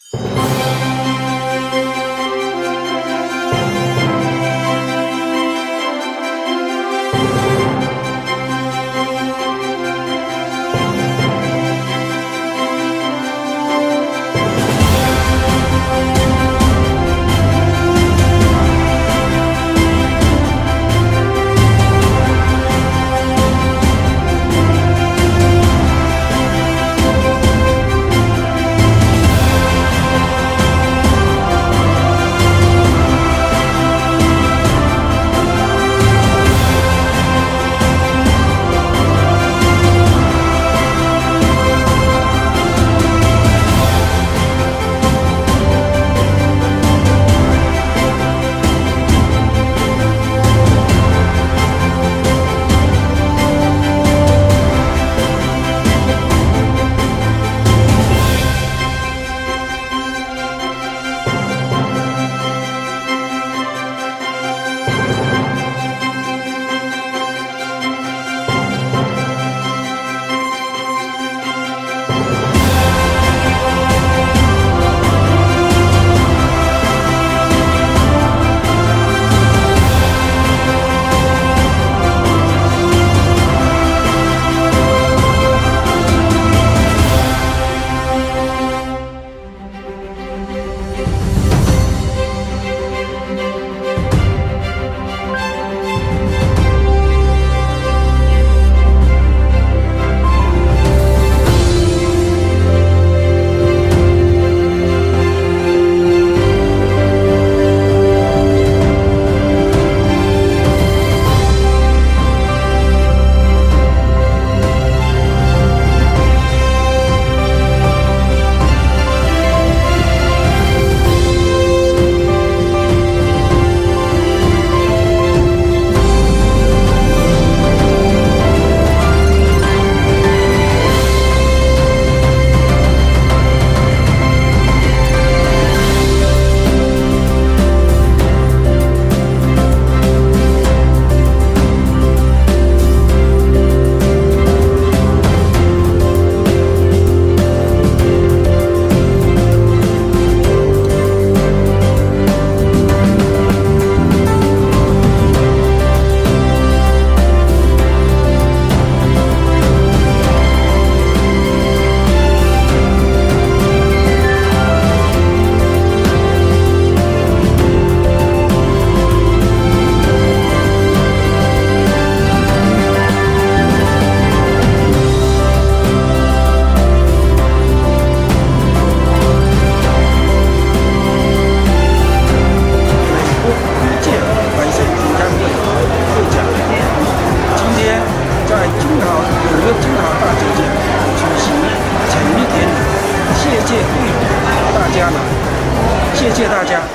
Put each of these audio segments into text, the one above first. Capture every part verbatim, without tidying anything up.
谢谢大家。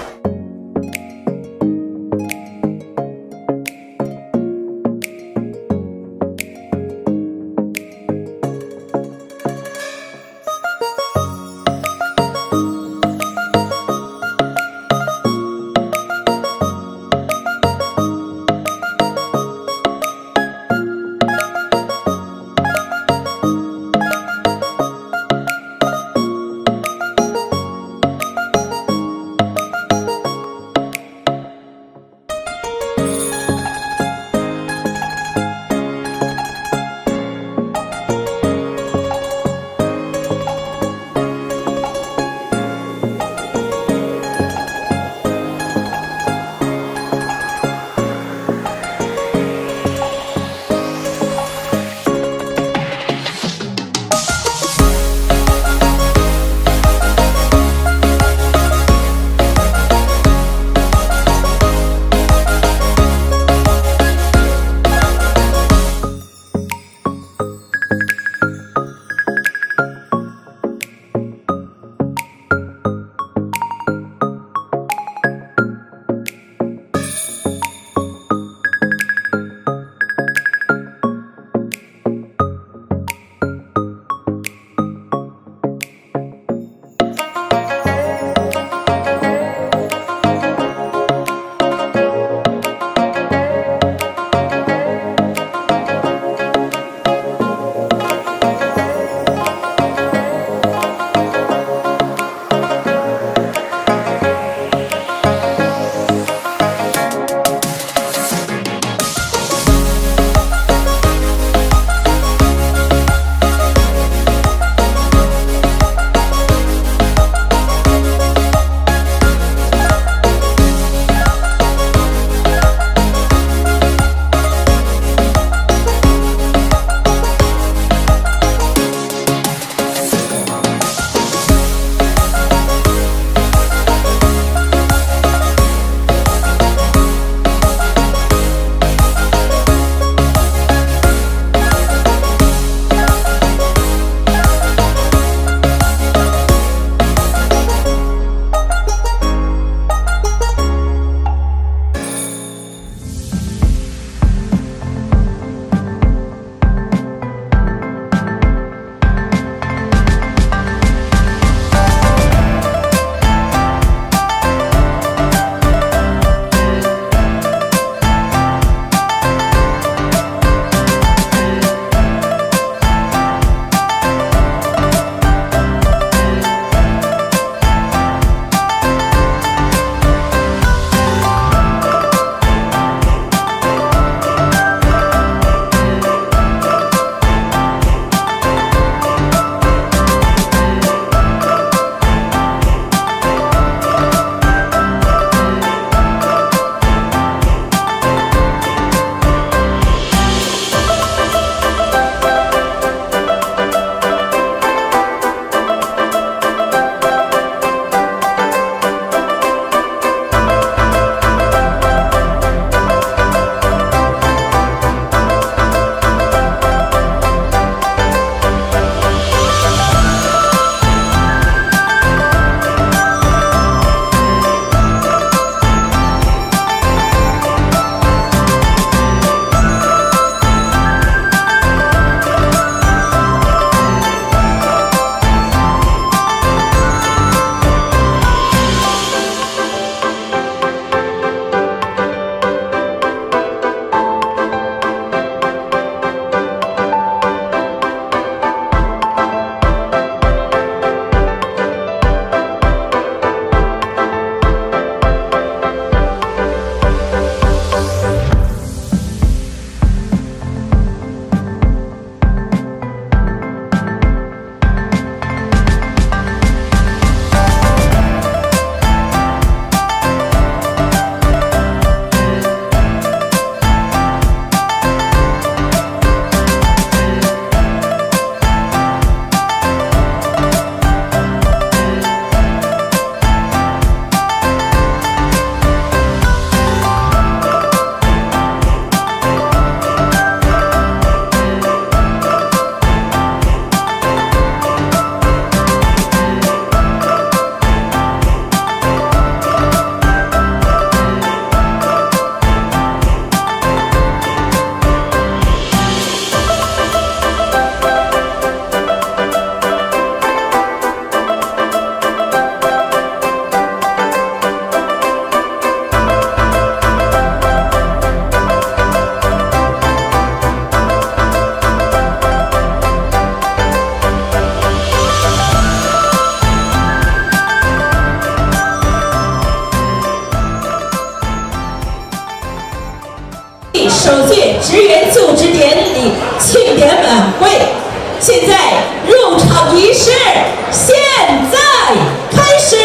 首届职员就职典礼庆典晚会，现在入场仪式现在开始。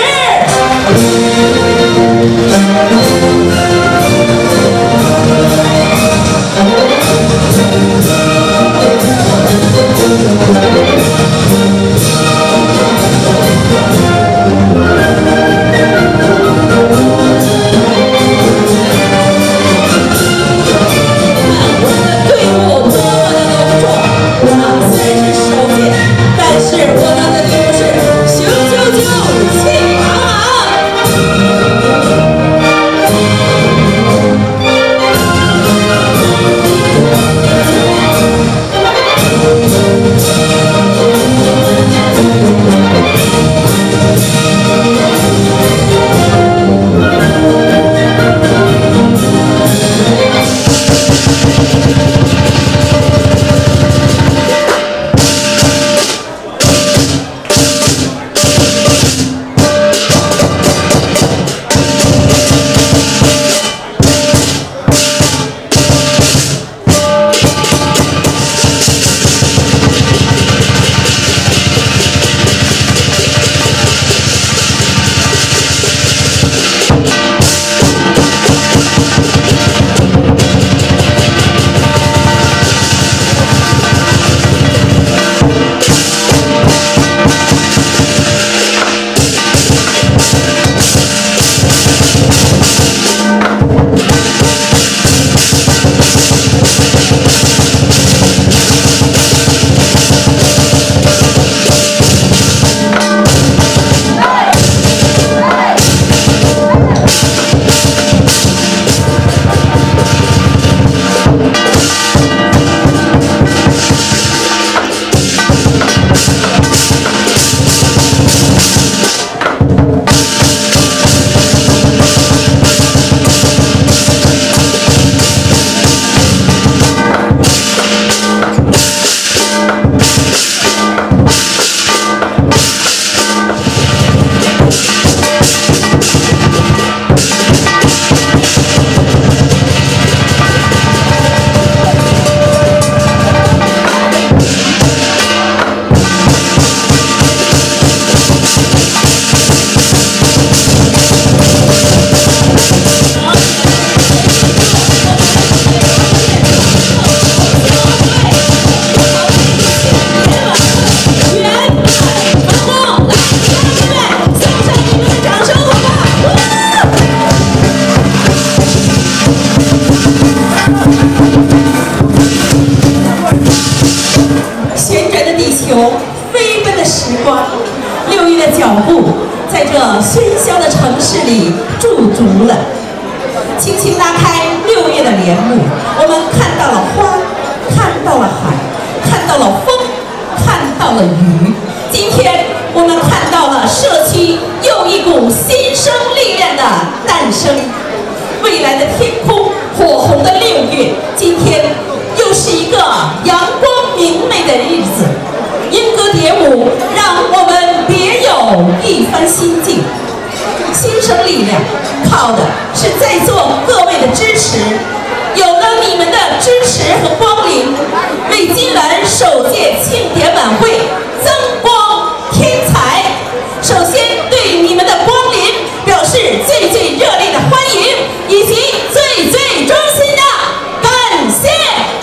飞奔的时光，六月的脚步在这喧嚣的城市里驻足了。轻轻拉开六月的帘幕，我们看到了花，看到了海，看到了风，看到了雨。今天我们看到了社区又一股新生力量的诞生。未来的天空，火红的六月，今天又是一个阳光明媚的日子。莺歌蝶舞，让我们别有一番心境。新生力量靠的是在座各位的支持，有了你们的支持和光临，为金兰首届庆典晚会增光添彩。首先对你们的光临表示最最热烈的欢迎，以及最最衷心的感谢。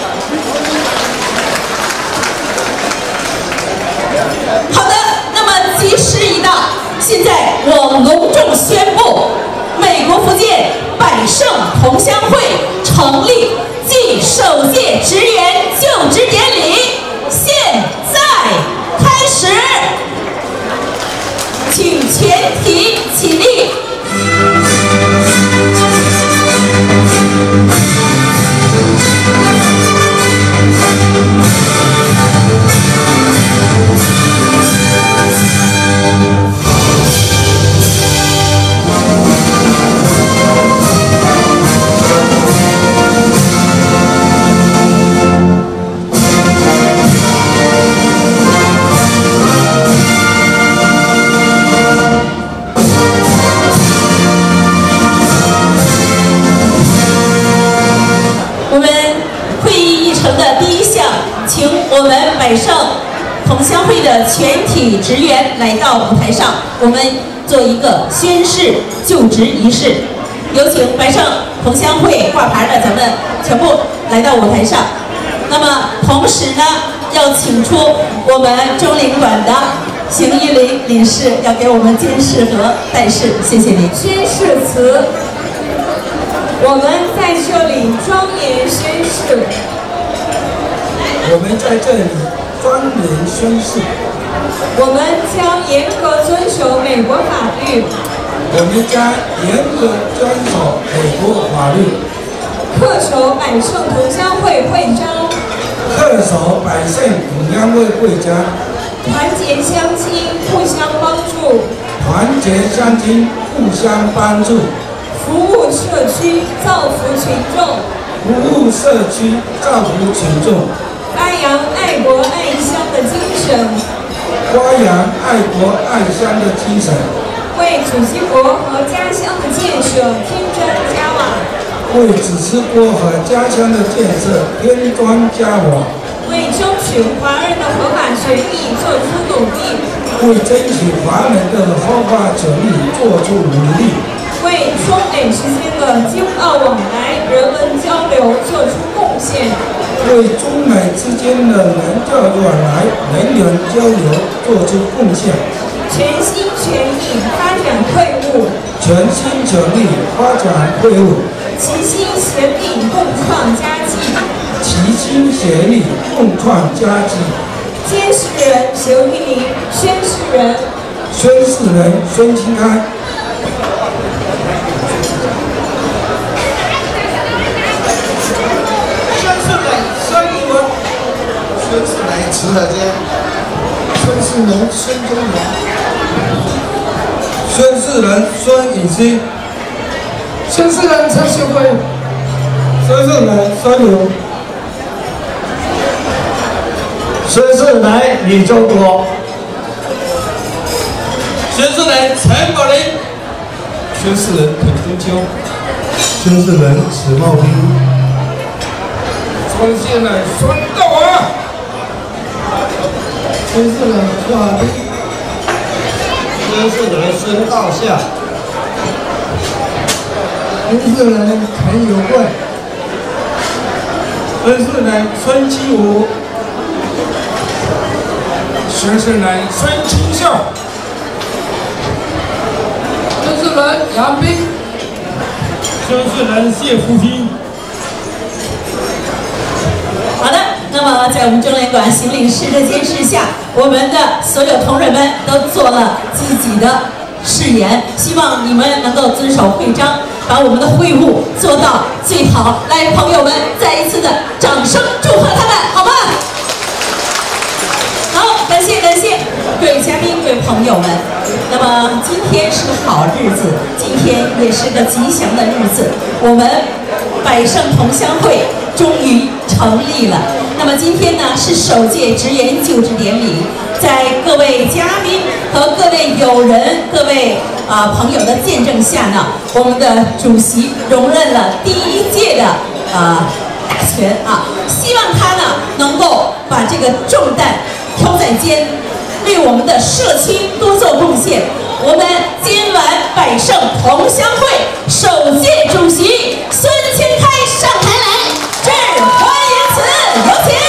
好的，那么吉时已到，现在我隆重宣布，美国福建百盛同乡会成立暨首届职员就职典礼现在开始，请全体起立。 百盛同乡会的全体职员来到舞台上，我们做一个宣誓就职仪式。有请百盛同乡会挂牌的咱们全部来到舞台上。那么同时呢，要请出我们中领馆的邢玉林理事，要给我们监事和代事，谢谢您。 宣誓词，我们在这里庄严宣誓。 我们在这里庄严宣誓， 我们将严格遵守美国法律。 我们将严格遵守美国法律， 恪守百盛同乡会会章， 恪守百盛同乡会会章， 团结乡亲，互相帮助， 团结乡亲，互相帮助， 服务社区，造福群众， 服务社区，造福群众， 发扬爱国爱乡的精神， 发扬爱国爱乡的精神， 为祖籍国和家乡的建设添砖加瓦， 为祖籍国和家乡的建设添砖加瓦， 为争取华人的合法权益做出努力， 为争取华人的合法权益做出努力， 为中美之间的经贸往来、人文交流做出贡献， 为中美之间的人交往来、人员交流做出贡献， 全心全意发展会务， 全心全力发展会务， 齐心协力共创佳绩。 齐心协力共创佳绩。 监事人邢玉林，宣誓人宣誓人孙清开。 宣誓人孙一文，宣誓人池可坚，宣誓人孙中原， 宣誓人孙以新， 宣誓人陈秀辉， 宣誓人孙勇， 宣誓人李周国， 宣誓人陈宝林，宣誓人滕中秋， 宣誓人史茂斌， 宣誓人孙道华， 宣誓人朱华斌，宣誓人孙道夏，宣誓人陈友贵， 宣誓人孙基武，宣誓人孙清孝， 宣誓人杨斌， 宣誓人谢福平。 好的，那么在我们中联馆邢理事的监视下，我们的所有同仁们都做了自己的誓言，希望你们能够遵守会章，把我们的会务做到最好。来，朋友们，再一次的掌声祝贺他们，好吗？好，感谢感谢各位嘉宾、各位朋友们。那么今天是个好日子，今天也是个吉祥的日子，我们百盛同乡会终于成立了。那么今天呢是首届职员就职典礼，在各位嘉宾和各位友人、各位啊、呃、朋友的见证下呢，我们的主席荣任了第一届的啊、呃、大权啊，希望他呢能够把这个重担挑在肩，为我们的社区多做贡献。我们今晚百盛同乡会首届主席孙清开上台来致欢迎词，有请。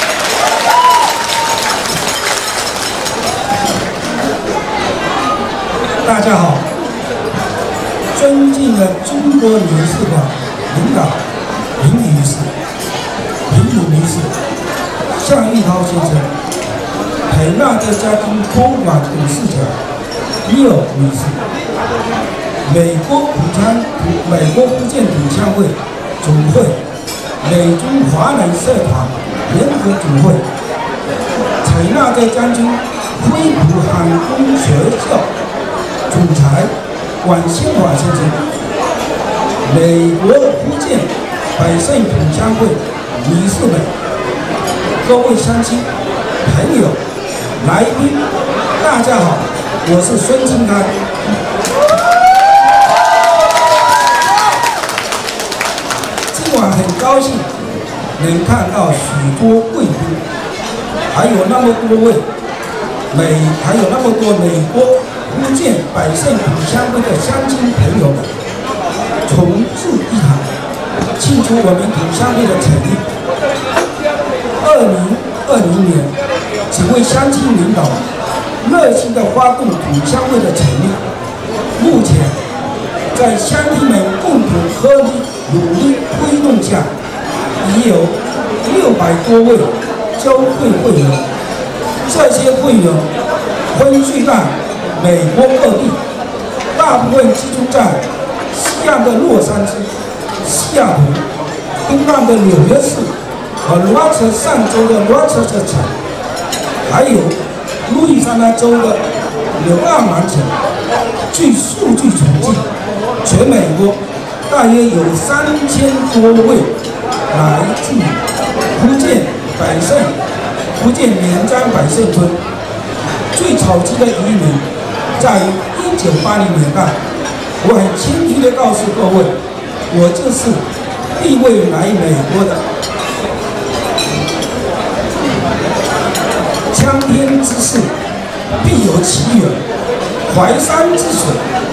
大家好，尊敬的中国领事馆领导林女士、林武女士、向玉涛先生、海纳德家庭博物馆董事长李友女士、美国浦江美国福建土乡会总会、美中华人社团联合总会、采纳德将军飞普航空学校总裁管新华先生，美国福建百盛同乡会理事们，各位乡亲、朋友、来宾，大家好，我是孙清开。今晚很高兴能看到许多贵宾， 还有那么多位美，还有那么多美国、福建、百胜土乡会的乡亲朋友们，重聚一堂，庆祝我们土乡会的成立。二零二零年，几位乡亲领导热心地发动土乡会的成立。目前，在乡亲们共同合力努力推动下，已有六百多位交会会员。这些会员分居在美国各地，大部分集中在西岸的洛杉矶、西雅图、东岸的纽约市和罗彻上州的罗彻特城，还有路易斯安那州的纽奥良城。据数据统计，全美国大约有三千多位来自福建百胜、福建连江百胜村。最早期的移民在一九八零年代，我很谦虚地告诉各位，我就是第一位来美国的。苍天之事必有其源，淮山之水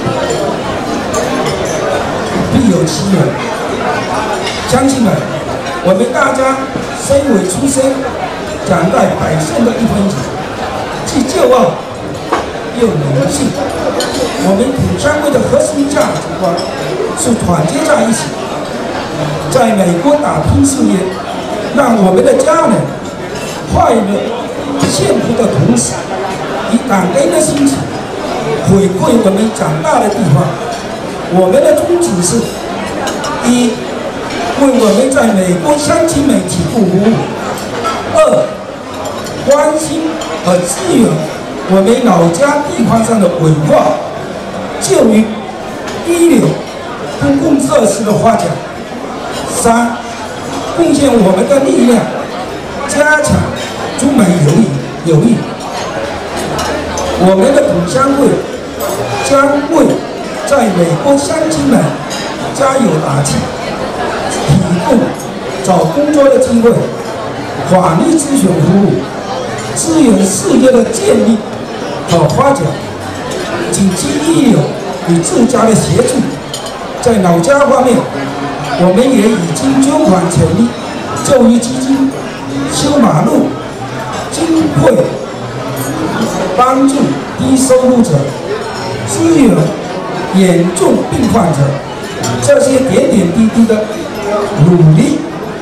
必有其源。乡亲们，我们大家身为出身长在百胜的一分子，既骄傲又荣幸。我们土乡会的核心价值观是团结在一起，在美国打拼事业，让我们的家人快乐幸福的同时，以感恩的心情回馈我们长大的地方。我们的宗旨是：一、为我们在美国乡亲们提供服务；二、关心和支援我们老家地方上的文化、教育、医疗、公共设施的发展；三、贡献我们的力量，加强中美友谊友谊。我们的土乡会将为在美国乡亲们加油打气，提供找工作的机会、法律咨询服务、资源事业的建立和发展、紧急医疗与住家的协助。在老家方面，我们也已经捐款成立教育基金、修马路、经费帮助低收入者、支援严重病患者，这些点点滴滴的努力，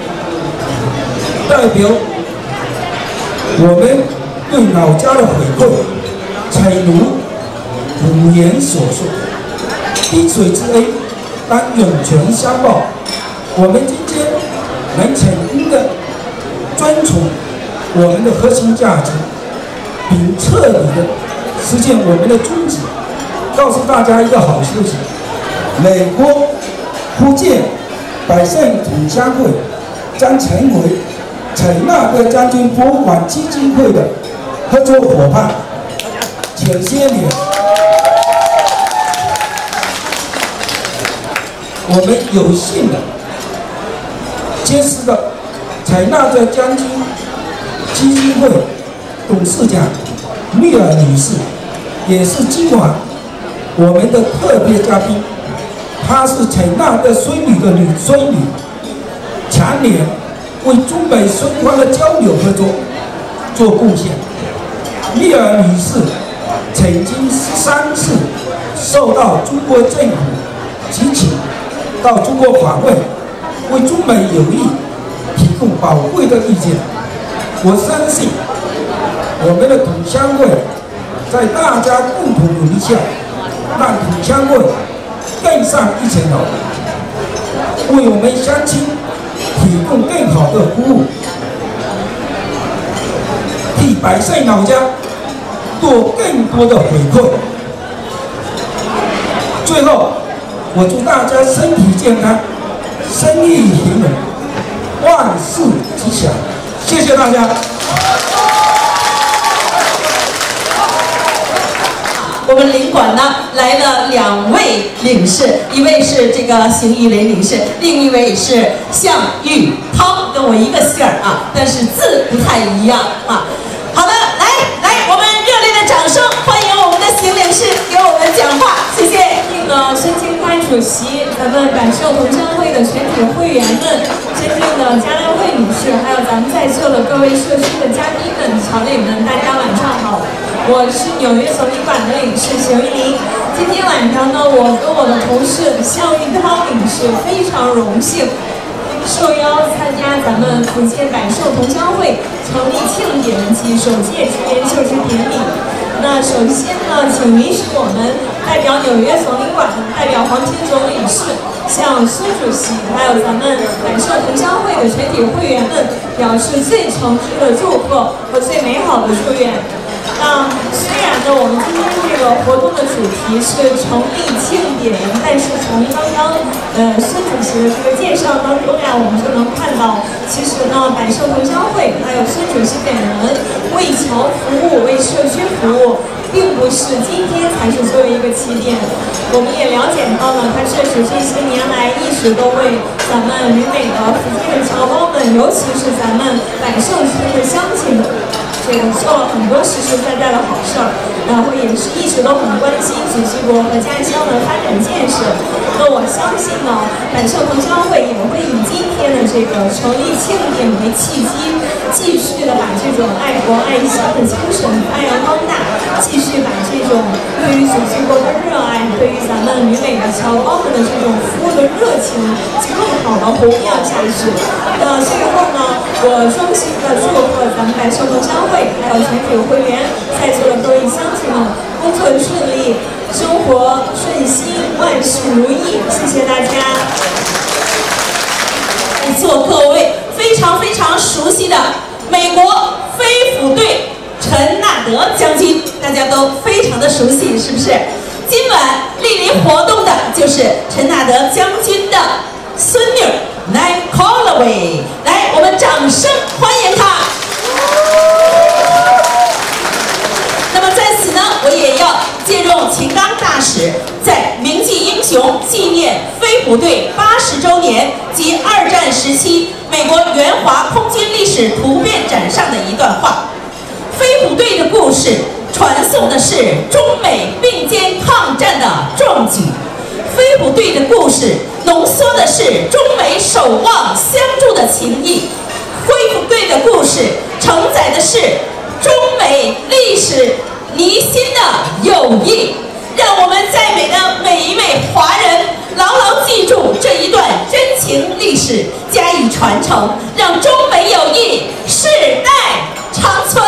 代表我们对老家的回馈，诚如古言所说：“滴水之恩，当涌泉相报。”我们今天能成功的遵从我们的核心价值，并彻底的实现我们的宗旨。告诉大家一个好消息：美国、福建、百胜土乡会将成为陈纳德将军博物馆基金会的合作伙伴。前些年，我们有幸的结识了陈纳德将军基金会董事长密尔女士，也是今晚我们的特别嘉宾。她是陈纳德孙女的女孙女，常年为中美双方的交流合作做贡献。密尔女士曾经三次受到中国政府提请到中国访问，为中美友谊提供宝贵的意见。我相信我们的土乡会在大家共同努力下，让土乡会更上一层楼，为我们乡亲提供更好的服务，替百胜老家做更多的回馈。最后，我祝大家身体健康，生意兴隆，万事吉祥。谢谢大家。 我们领馆呢来了两位领事，一位是这个邢玉雷领事，另一位是向玉涛，跟我一个姓儿啊，但是字不太一样啊。 好的，来来，我们热烈的掌声欢迎我们的邢领事给我们讲话，谢谢。 那个孙清开主席，咱们百寿同乡会的全体会员们，尊敬的嘉良会女士，还有咱们在座的各位社区的嘉宾们、侨领们，大家晚上好。我是纽约总领馆的领事邢玉玲。今天晚上呢，我跟我的同事向玉涛领事非常荣幸，受邀参加咱们福建百寿同乡会成立庆典及首届职员就职典礼。那首先呢，请允许我们代表纽约总领馆，代表黄天总领事，向孙主席还有咱们百寿同乡会的全体会员们表示最诚挚的祝贺和最美好的祝愿。那虽然呢，我们今天这个活动的主题是成立庆典，但是从刚刚呃孙主席的这个介绍当中呀，我们就能看到，其实呢，百寿同乡会还有孙主席本人为侨服务、为社区服务，并不是今天才是作为一个起点。我们也了解到呢，他确实这些年来一直都为咱们旅美的福建的侨胞们，尤其是咱们百寿村的乡亲们。这个做了很多实实在在的好事儿，然后也是一直都很关心祖籍国和家乡的发展建设。那我相信呢，百寿同乡会也会以今天的这个成立庆典为契机，继续的把这种爱国爱乡的精神发扬光大，继续把这种对于祖籍国的热爱，对于咱们旅美的侨胞们的这种服务的热情，更好的弘扬下去。那最后呢，我衷心的祝贺咱们百寿同乡会还有全体会员，在座的各位乡亲们，工作顺利，生活顺心，万事如意。谢谢大家。 在座各位非常非常熟悉的美国飞虎队陈纳德将军，大家都非常的熟悉，是不是？今晚莅临活动的就是陈纳德将军的孙女 Nai Callaway， 来，我们掌声欢迎她。那么在此呢，我也要借用秦刚大使在铭记英雄纪念飞虎队八十周年及二战时期美国援华空军历史图片展上的一段话。飞虎队的故事传颂的是中美并肩抗战的壮举，飞虎队的故事浓缩的是中美守望相助的情谊，飞虎队的故事承载的是中美历史弥新的友谊。让我们在美的每一位华人牢牢记住这一段真情历史，加以传承，让中美友谊世代长存。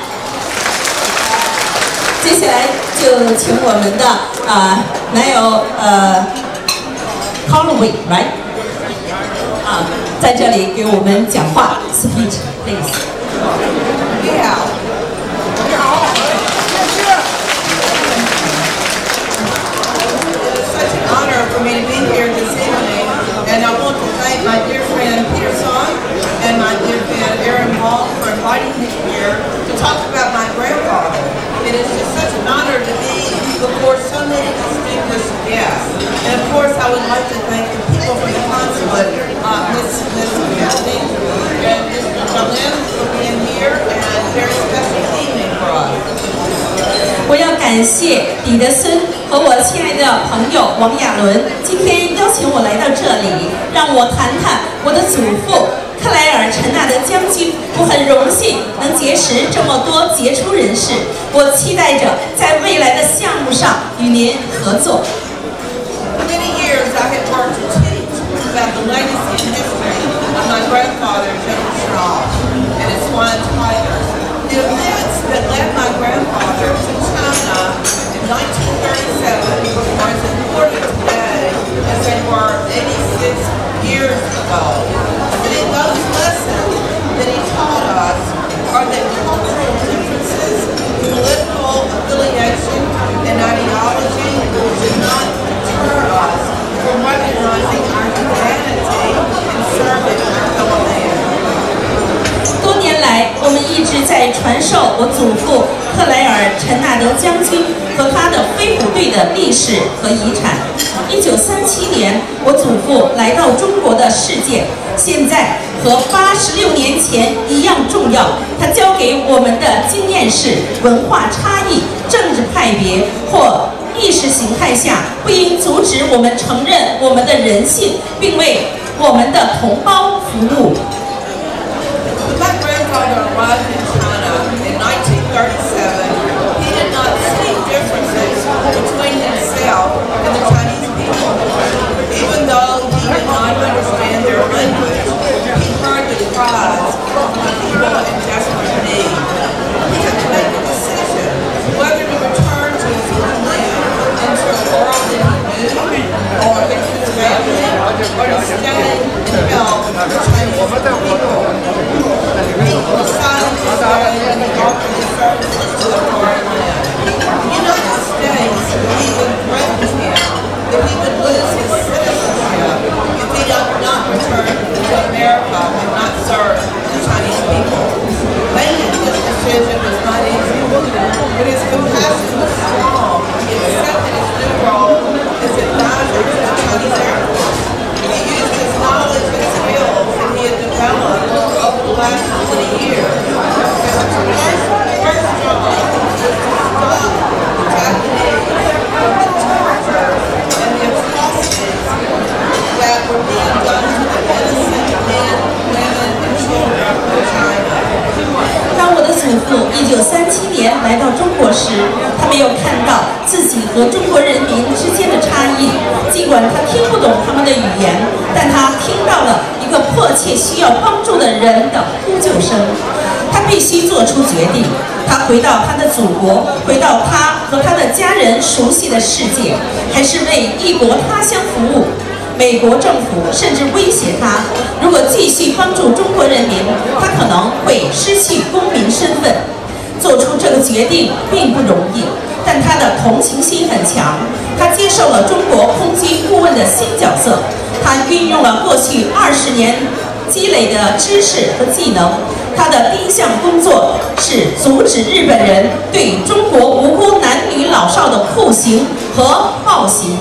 接下来就请我们的啊男友呃 Callaway right 啊在这里给我们讲话 speech please。 你好，你好，谢谢。Such an honor for me to be here this evening, and I want to thank my dear friend Peter Song and my dear friend Aaron Wall for inviting me here to talk about my grandfather. It is just such an honor to be before so many distinguished guests. And of course, I would like to thank the people from the consulate, uh, Miss Miss Kathy and Mister Jolin for being here, and a very special evening for us. 我要感谢彼得森和我亲爱的朋友王亚伦，今天邀请我来到这里，让我谈谈我的祖父克莱尔·陈纳德将军。我很荣幸能结识这么多杰出人士，我期待着在未来的项目上与您合作。 For many years, I have worked to teach about the legacy and history of my grandfather, General Shaw, and his flying tigers. The events that led my grandfather to China in nineteen thirty-seven are as important today as they were eighty-six years ago. And those lessons that he taught us are that cultural differences, political affiliation, and ideology should not deter us from recognizing our humanity and serving our fellow man. 多年来，我们一直在传授我祖父克莱尔·陈纳德将军和他的飞虎队的历史和遗产。 一九三七年我祖父来到中国的事件，现在和八十六年前一样重要。他教给我们的经验是：文化差异、政治派别或意识形态下，不应阻止我们承认我们的人性，并为我们的同胞服务。 My grandfather arrived in China in nineteen thirty-seven. He did not see differences between himself and the Chinese people. Even though he did not understand their language, he heard the cries of the people in desperate need. He had to make a decision whether to return to his homeland into a world that he knew, or with his family, or to stay and help the Chinese people. He decided to stay and offer his services to the foreign land. The United States even threatened him that he would lose his citizenship if he did not return to America and not serve the Chinese people. Making this decision was not easy, but his compassion was strong. He accepted his new role as advisor to the Chinese Air Force. He used his knowledge and skills that he had developed over the last twenty years. His first, first job was to stop the Japanese from the torture and the atrocities that were being done to the innocent men, women, and children of China. 当我的祖父一九三七年来到中国时，他没有看到自己和中国人民之间的差异。尽管他听不懂他们的语言，但他听到了一个迫切需要帮助的人的呼救声。他必须做出决定。他回到他的祖国，回到他和他的家人熟悉的世界，还是为异国他乡服务？美国政府甚至威胁他，如果继续帮助中国人民，他可能会失去公民身份。做出这个决定并不容易，但他的同情心很强。他接受了中国空军顾问的新角色，他运用了过去二十年积累的知识和技能。他的第一项工作是阻止日本人对中国无辜男女老少的酷刑和暴行。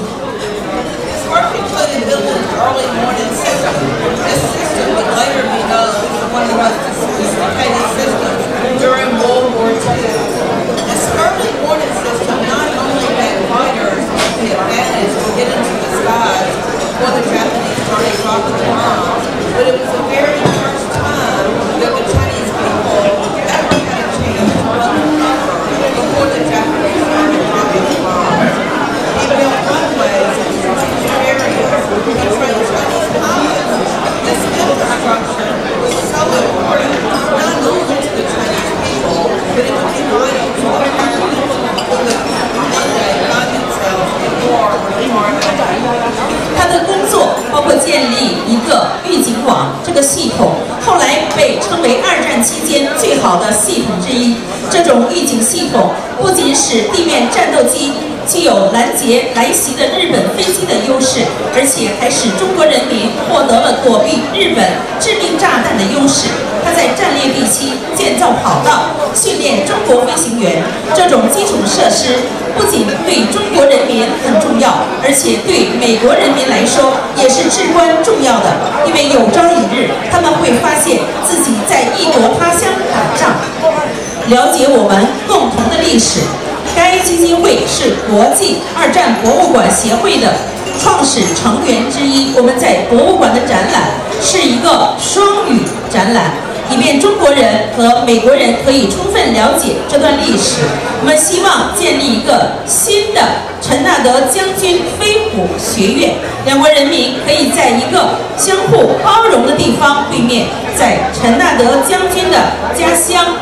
Work included building an early morning system. This system would later be known as one of the most sophisticated systems during World War Two. This early warning system not only gave fighters the advantage to get into the skies before the Japanese started dropping the bombs, but it was the very first time that the Chinese people ever had a chance to run the cover before the Japanese started dropping the bombs. He built runways and strategic areas to train Chinese pilots. This infrastructure was so important not only to the Chinese people, but it would be vital to the American people who would one day find themselves in war with foreign enemies. 他的工作包括建立一个预警网，这个系统后来被称为二战期间最好的系统之一。这种预警系统不仅使地面战斗机具有拦截来袭的日本飞机的优势，而且还使中国人民获得了躲避日本致命炸弹的优势。他在战略地区建造跑道，训练中国飞行员。这种基础设施不仅对中国人民很重要，而且对美国人民来说也是至关重要的。因为有朝一日，他们会发现自己在异国他乡打仗，了解我们共同的历史。该基金会是国际二战博物馆协会的创始成员之一。我们在博物馆的展览是一个双语展览，以便中国人和美国人可以充分了解这段历史。我们希望建立一个新的陈纳德将军飞虎学院，两国人民可以在一个相互包容的地方会面，在陈纳德将军的家乡。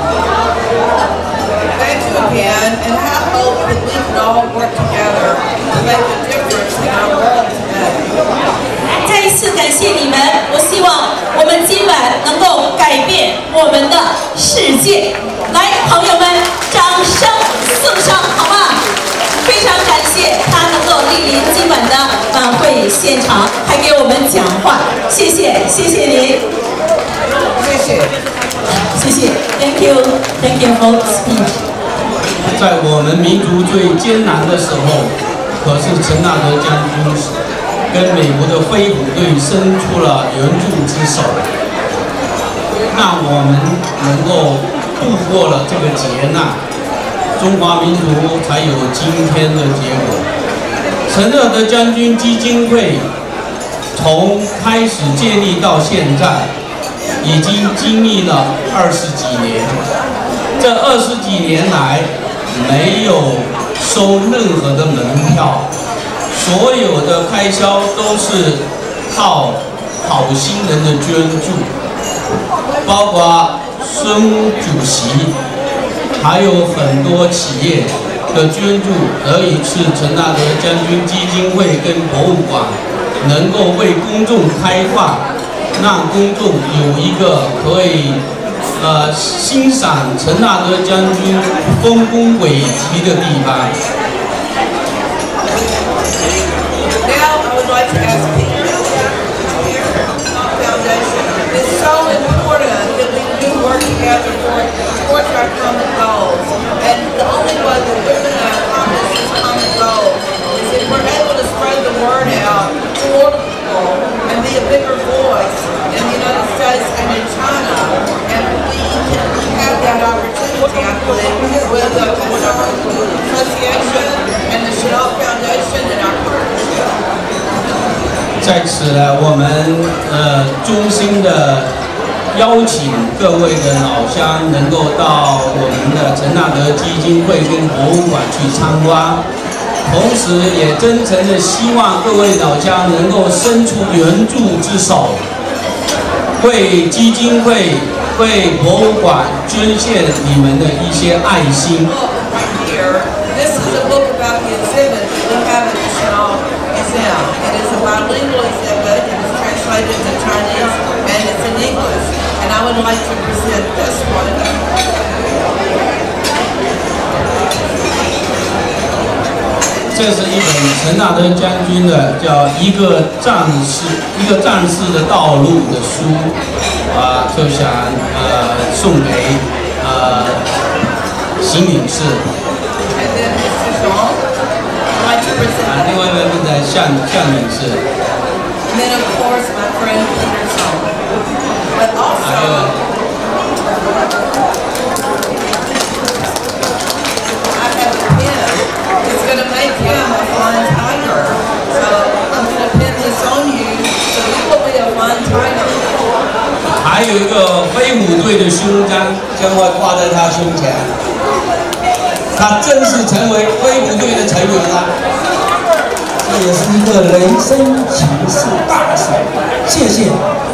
Thank you again, and have hope that we can all work together to make a difference in our world today. 再一次感谢你们，我希望我们今晚能够改变我们的世界。来，朋友们，掌声送上，好吗？非常感谢他能够莅临今晚的晚会现场，还给我们讲话，谢谢，谢谢您， 谢谢， 谢谢 ，Thank you, Thank you for speech。 在我们民族最艰难的时候， 可是陈纳德将军跟美国的飞虎队伸出了援助之手，让我们能够度过了这个劫难，中华民族才有今天的结果。陈纳德将军基金会从开始建立到现在，已经经历了二十几年。这二十几年来，没有收任何的门票，所有的开销都是靠好心人的捐助，包括孙主席，还有很多企业的捐助，得以使陈纳德将军基金会跟博物馆能够为公众开放，让公众有一个可以呃欣赏陈纳德将军丰功伟绩的地方。 Now I would like to ask Peter, Peter Foundation. It's so important that we do work together towards, towards our common goals. And the only way that we're going to accomplish these common goals is if we're able to spread the word out to all the people and be a bigger voice in the United States and in China. And we can have that opportunity, I believe, with the Chanel Association and the Chanel Foundation and our partnership. 在此呢，我们呃衷心的邀请各位的老乡能够到我们的陈纳德基金会跟博物馆去参观，同时也真诚的希望各位老乡能够伸出援助之手，为基金会、为博物馆捐献你们的一些爱心。 This is a book about the exhibit that we have at the Chanel Museum. It is a bilingual exhibit. It is translated into Chinese and it's in English. And I would like to present this one. 这是一本陈纳德将军的叫《一个战士一个战士的道路》的书，啊、呃，就想呃送给呃邢女士。啊，另外一位是在向向女士。 And then of course my friend Peter Song. But also I have a pin. It's going to make him a flying tiger. So I'm going to pin this on you, so you will be a flying tiger. 还有一个飞虎队的胸章将会挂在他胸前，他正式成为飞虎队的成员了。 这也是一个人生启示大使，谢谢。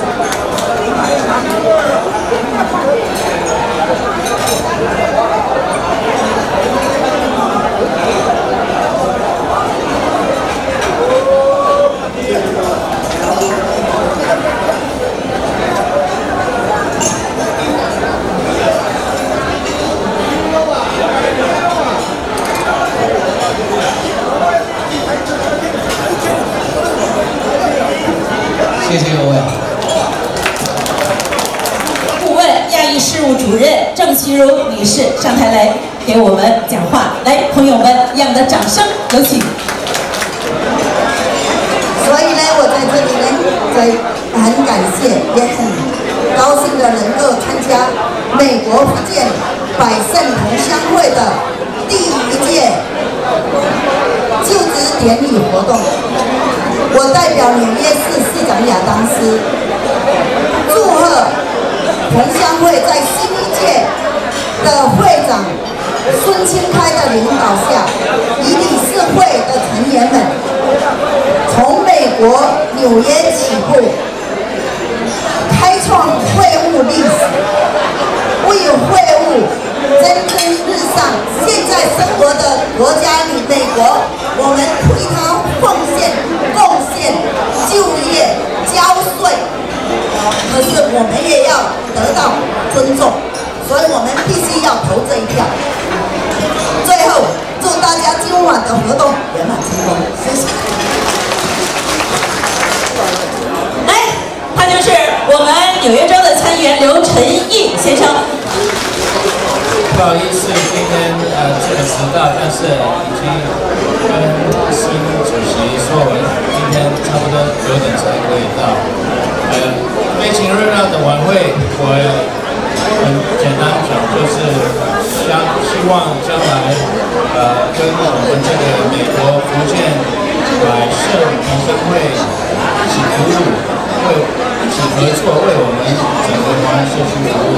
谢谢各位。 顾问亚裔事务主任郑其如女士上台来给我们讲话，来，朋友们，让我们的掌声有请。 所以呢，我在这里呢，在很感谢，也很高兴的能够参加美国福建百胜同乡会的第一届就职典礼活动。我代表纽约市市长亚当斯，祝贺同乡会在新一届的会长孙清开的领导下，以理事会的成员们从美国纽约起步，开创会务历史，为会务蒸蒸日上。现在生活的国家里，美国，我们为他奉献、贡献、就业、交税，可是我们也要得到尊重，所以我们必须要投这一票。最后，祝大家今晚的活动圆满成功，谢谢。 来，他就是我们纽约州的参议员刘晨毅先生。 不好意思，今天呃这个迟到，但是已经跟新主席说，我们今天差不多九点才可以到。呃，非常热闹的晚会，我很简单讲，就是希希望将来呃跟我们这个美国福建百盛同乡会一起服务，为一起合作，为我们整个华人社区服务。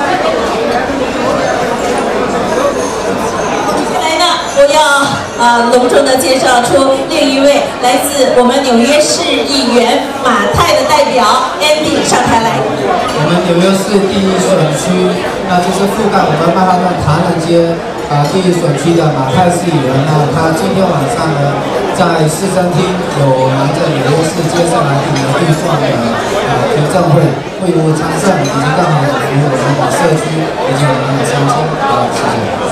我要呃隆重的介绍出另一位来自我们纽约市议员马太的代表 Andy 上台来。 我们纽约市第一选区，那就是覆盖我们曼哈顿唐人街啊、呃、第一选区的马太市议员呢，他今天晚上呢在市政厅有拿着纽约市接下来几年预算的啊听证会会务参政，以及更好的服务我们的社区以及我们的乡亲啊，谢谢。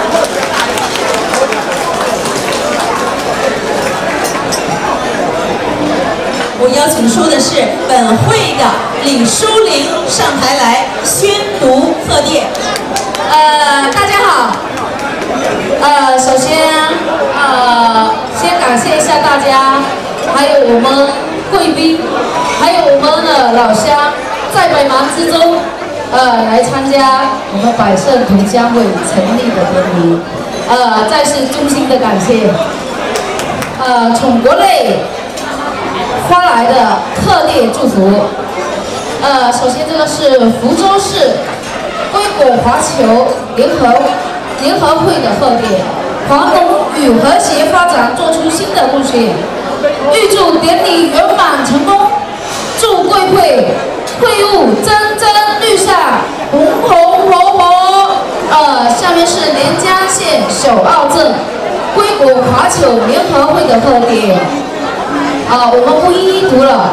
我邀请出的是本会的李淑玲上台来宣读贺电。 呃，大家好。呃，首先，呃，先感谢一下大家，还有我们贵宾，还有我们的老乡，在百忙之中，呃，来参加我们百盛同乡会成立的典礼。呃，再次衷心的感谢。呃，从国内发来的贺电祝福，呃，首先这个是福州市归国华侨联合联合会的贺电，华东与和谐发展做出新的贡献，预祝典礼圆满成功，祝贵会会务蒸蒸日上，红红火火。呃，下面是连江县小澳镇归国华侨联合会的贺电。啊、呃，我们不一一读了。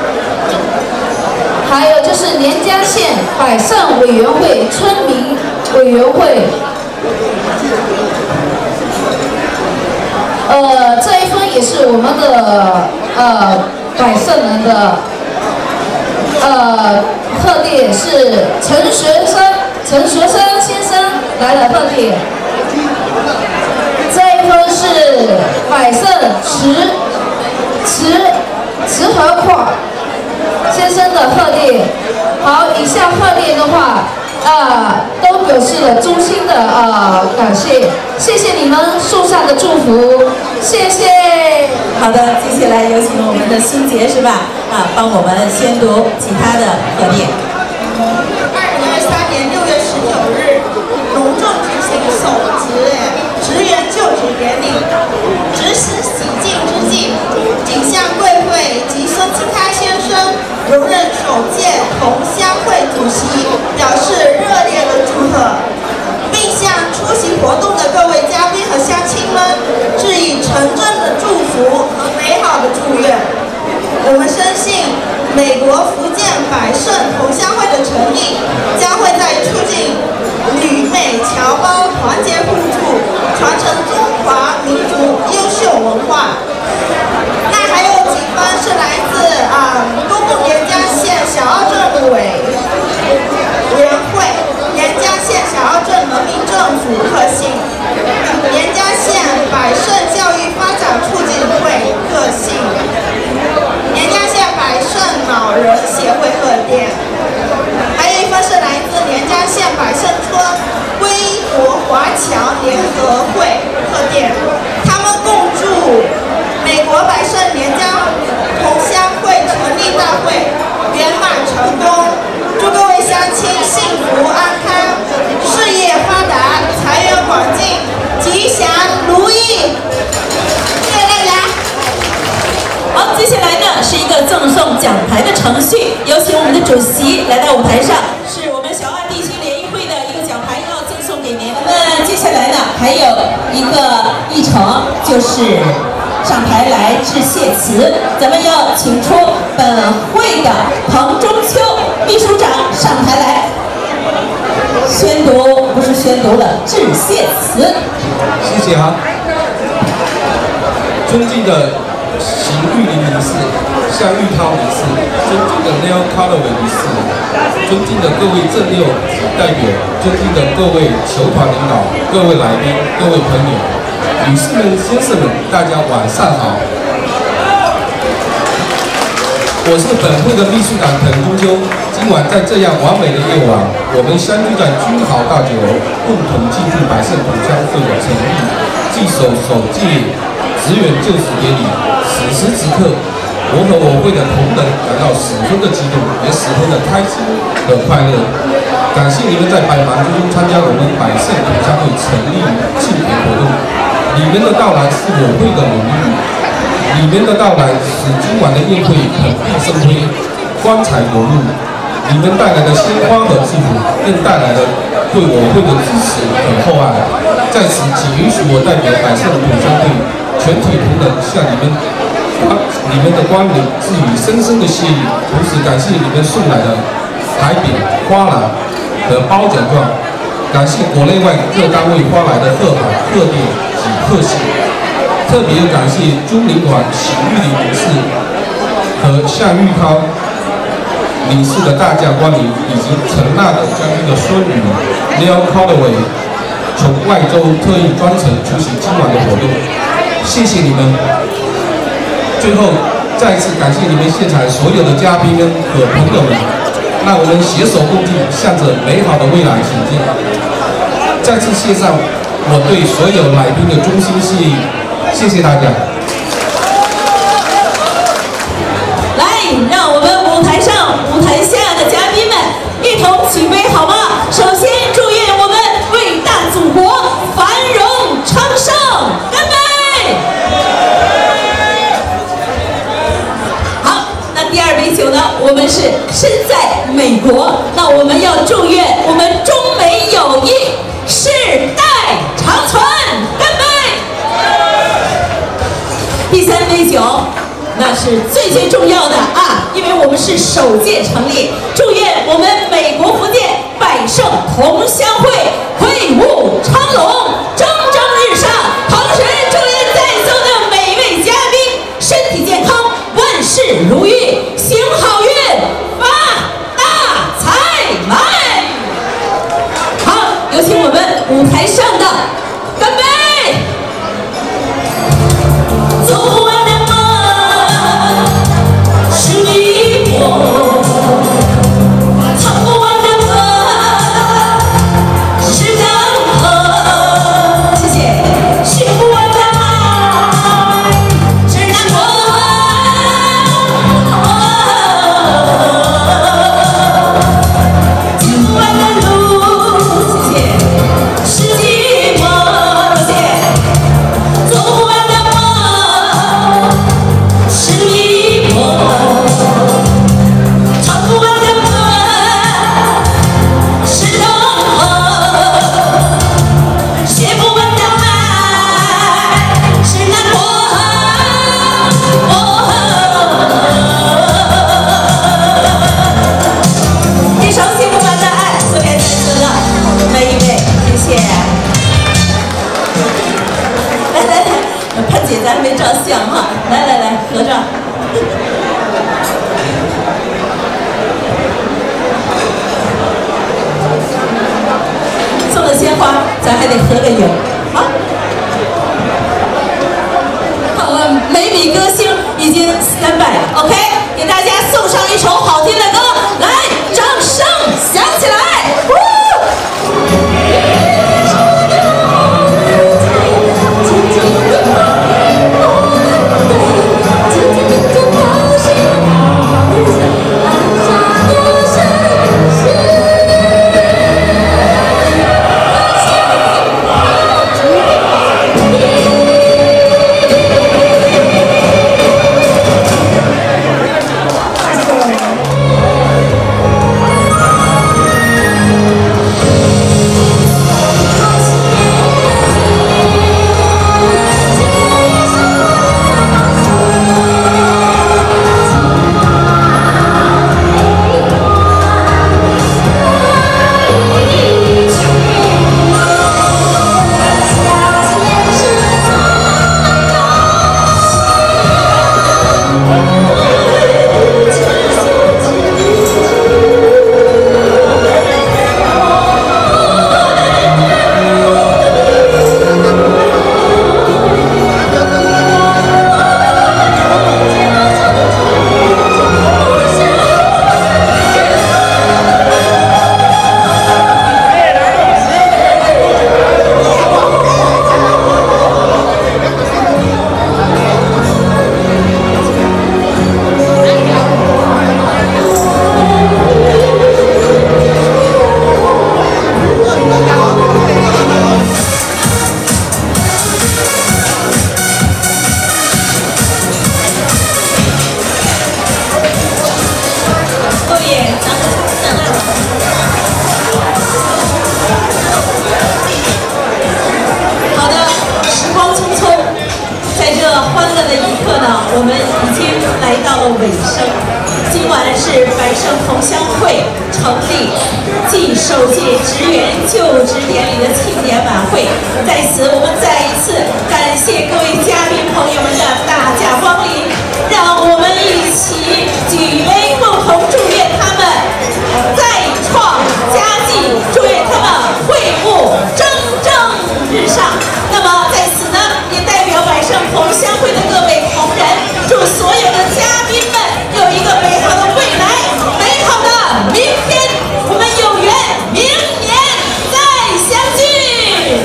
还有就是连江县百盛委员会村民委员会，呃，这一封也是我们的呃百盛人的呃贺电，是陈学生陈学生先生来的贺电。这一封是百盛池。池池和跨先生的贺电，好，以下贺电的话，呃，都表示了衷心的呃感谢，谢谢你们送上的祝福，谢谢。 好的，接下来有请我们的欣杰是吧？啊，帮我们宣读其他的贺电。 二零二三年六月十九日，隆重举行首职职员就职典礼，执行喜庆之际。仅向贵会及孙清开先生荣任首届同乡会主席表示热烈的祝贺，并向出席活动的各位嘉宾和乡亲们致以诚挚的祝福和美好的祝愿。我们深信，美国福建百盛同乡会的成立，将会在促进旅美侨胞团结互助，传承中华民族优秀文化。那还有几分是来自啊、嗯、公共连江县小澳镇委委员会、连江县小澳镇人民政府特信、连江县百盛教育发展促进会特信、连江县百盛老人协会贺电，还有一份是来自连江县百盛村归国华侨联合会贺电，他们共祝美国百盛连江同乡会成立大会圆满成功，祝各位乡亲幸福安康，事业发达，财源广进，吉祥如意。谢谢大家。 好，接下来呢是一个赠送奖牌的程序，有请我们的主席来到舞台上，是我们小澳地区联谊会的一个奖牌要赠送给您。那接下来呢还有一个议程，就是上台来致谢词，咱们要请出本会的彭中秋秘书长上台来宣读，不是宣读了，致谢词。 谢谢啊，尊敬的邢玉玲女士、向玉涛女士、尊敬的 Neil Calloway 女士、尊敬的各位正六代表、尊敬的各位球团领导、各位来宾、各位朋友、女士们、先生们，大家晚上好。我是本会的秘书长滕公秋。今晚在这样完美的夜晚，我们相聚在君豪大酒楼，共同庆祝百胜同乡会的成立，继首首届职员就职典礼。此时此刻，我和我会的同仁感到十分的激动，也十分的开心和快乐。感谢你们在百忙之中参加我们百胜同乡会成立庆典活动，你们的到来是我会的荣誉。你们的到来使今晚的宴会蓬荜生辉、光彩夺目。你们带来的鲜花和祝福，更带来了对我会的支持和厚爱。在此，请允许我代表百胜同乡会全体同仁向你们光你们的光临致以深深的谢意，同时感谢你们送来的牌匾、花篮和褒奖状，感谢国内外各单位发来的贺函、贺电及贺信。特别感谢中领团邢玉玲女士和向玉涛女士的大驾光临，以及陈纳的将军的孙女 Neil Calloway 从外州特意专程出席今晚的活动，谢谢你们。最后，再次感谢你们现场所有的嘉宾们和朋友们，让我们携手共进，向着美好的未来前进。再次献上我对所有来宾的衷心谢意。谢谢大家。 来，让我们舞台上、舞台下的嘉宾们一同举杯好吗？首先祝愿我们伟大祖国繁荣昌盛，干杯！好，那第二杯酒呢？我们是身在美国，那我们要祝愿我们中美友谊世代长存，干杯！第三杯酒，那是最最重要的啊，因为我们是首届成立，祝愿我们美国福建百胜同乡会会务昌隆，蒸蒸日上。同时，祝愿在座的每一位嘉宾身体健康，万事如意，行好运，发大财来。好，有请我们舞台上的干杯！走完的梦是你我，唱不完的歌是江河。谢谢。寻不完的爱是难过。走不完的路，谢谢，是寂寞。谢谢。走不完的梦是你我，唱不完的歌是永恒，写不完的爱是难过。一首写不完的爱送给在座的每一位，谢谢。来来来。潘姐，咱还没照相哈，来来来，合照。送了鲜花，咱还得合个影，好。好，我美女歌星已经 stand by 了 ，OK， 给大家送上一首好听的歌，来，掌声响起来！ 我们已经来到了尾声。今晚是百盛同乡会成立暨首届职员就职典礼的庆典晚会，在此我们再一次感谢各位嘉宾朋友们的大驾光临，让我们一起举杯共同祝愿他们再创佳绩，祝愿他们会务蒸蒸日上。那么在此呢，也代表百盛同乡会的各位同仁，祝所有的嘉宾们有一个美好的未来，美好的明天，我们有缘明年再相聚。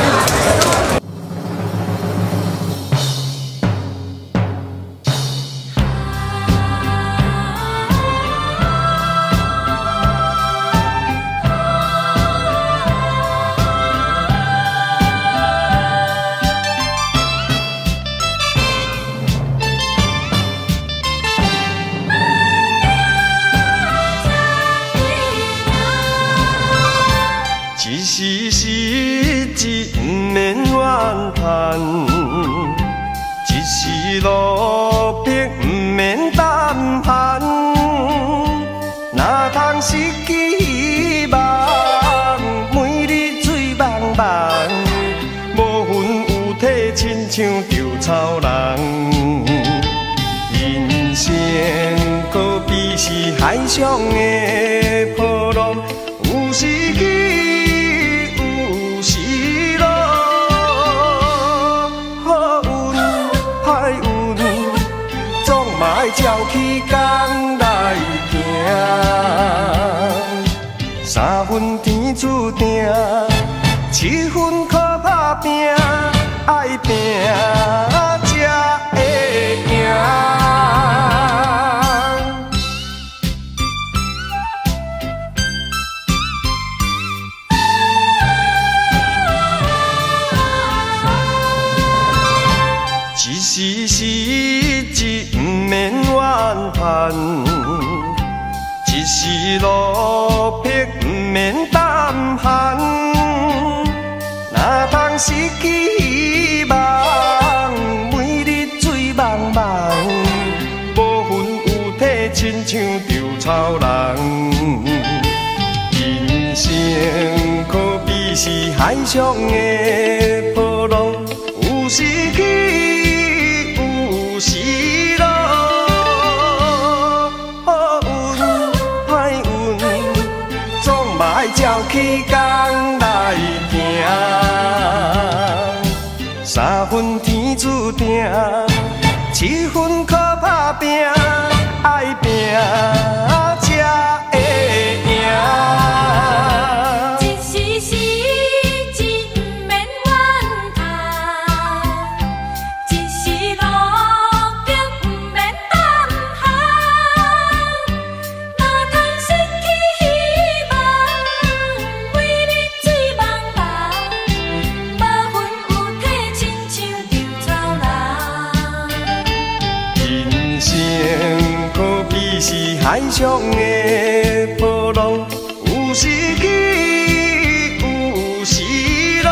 一时失志不免怨叹，一时落魄不免胆寒。哪通失去希望，每日醉茫茫，无魂有体，亲像稻草人。人生可比是海上的波浪，有时起。照起工来行，三分天注定，七分靠打拼，爱拼才会赢。一时失志不免怨叹，一时落魄不免胆寒。哪通失去希望，每日醉茫茫，无魂有体，亲像稻草人。人生可比是海上的波浪，有时起。有时落，好运歹运，总嘛爱照起工来行。三分天注定，七分靠打拼，爱拼才会赢。海上的波浪，有时起，有时落，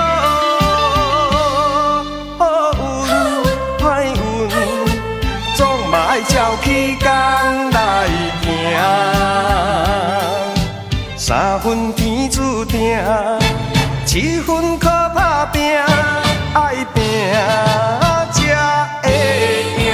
好运歹运，总嘛爱照起工来行。三分天注定，七分靠打拼，爱拼才会赢。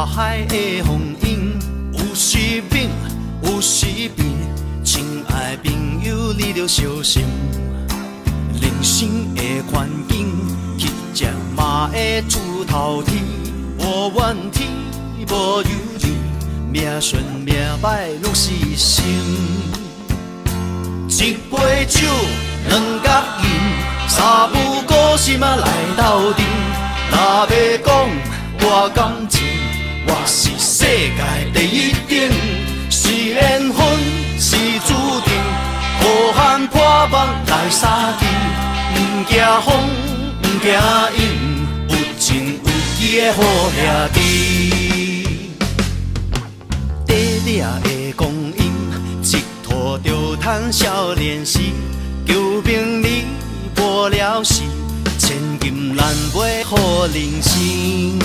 海的风涌，有时猛，有时平。亲爱的朋友，你着小心。人生的环境，乞食嘛会出头天。无怨天，无尤人，命顺命歹拢是心。一杯酒，两角银，三不五时嘛来斗阵。若要讲我感情，我是世界第一等。是缘分，是注定，好汉破梦来相见。唔惊风，唔惊影，有情有义的好兄弟。短短的光阴，一拖就趁少年时。求名利无了时，千金难买好人生。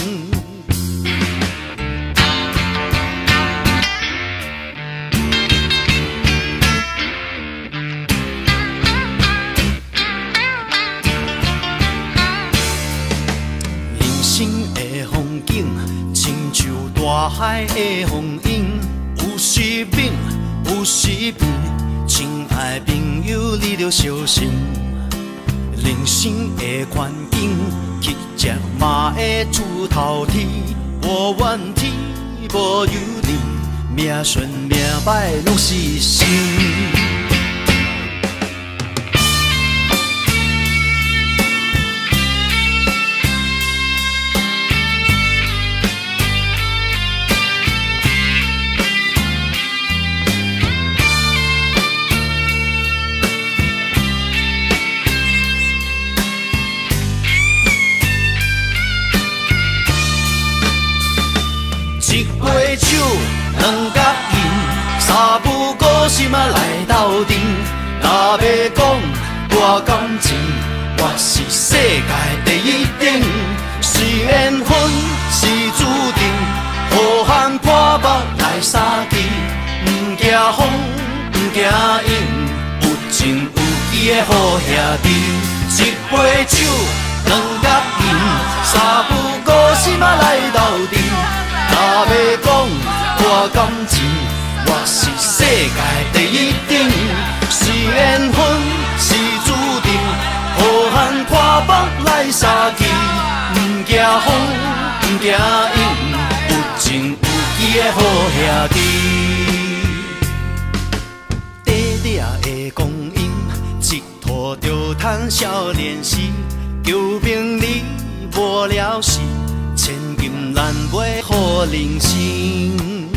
大海的风涌，有时猛，有时平。亲爱的朋友，你着小心。人生的环境，乞食嘛会出头天。无怨天，无尤人，命顺命歹拢是心。一杯酒，两角银，三不五时嘛来斗阵。若要讲我感情，我是世界第一等。是缘分，是注定，好汉破目来相见。唔惊风，唔惊影，有情有义的好兄弟。一杯酒，两角银，三不五时嘛来斗阵。若要讲我感情，我是世界第一等。是缘分，是注定，好汉破目来相见。唔惊风，唔惊影，有情有义的好兄弟。短短的光阴，一拖就趁少年时。求名利无了时，千金难买好人生。